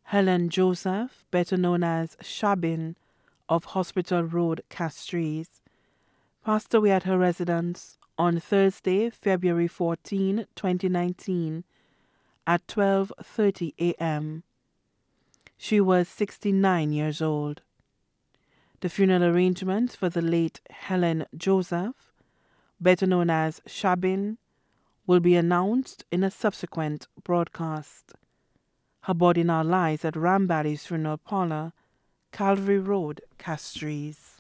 Helen Joseph, better known as Shabin, of Hospital Road, Castries, passed away at her residence on Thursday, February 14, 2019, at 12:30 a.m. She was 69 years old. The funeral arrangements for the late Helen Joseph, better known as Shabin, will be announced in a subsequent broadcast. Her body now lies at Rambally's Funeral Parlour, Calvary Road, Castries.